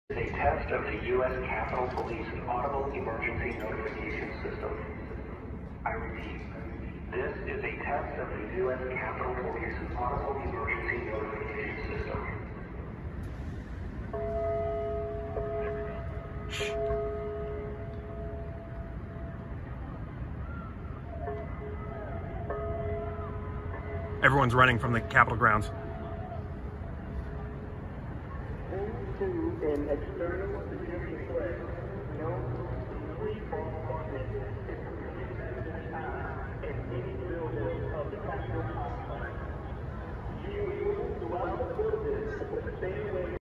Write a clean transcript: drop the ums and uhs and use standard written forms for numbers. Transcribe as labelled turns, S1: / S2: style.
S1: is a test of the U.S. Capitol Police Audible emergency notification system. I repeat, this is a test of the U.S. Capitol Police Audible emergency notification system.
S2: Everyone's running from the Capitol grounds.
S3: An external security threat known to free in any building of the Capitol complex. You will move throughout the building the same way